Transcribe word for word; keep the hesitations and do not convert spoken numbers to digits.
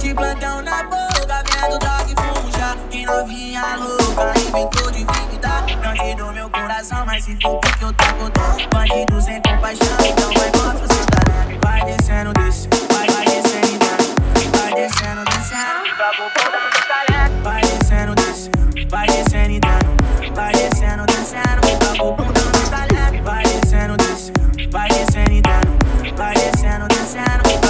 de plantão na boca, vendo dog fumo já. Que novinha louca, inventou de endividar. Não te dou meu coração, mas se for porque eu tô contando. Bandido sem compaixão, então vai mostra o seu talento. Vai descendo, desce, vai, vai descendo, então. Vai descendo, descendo.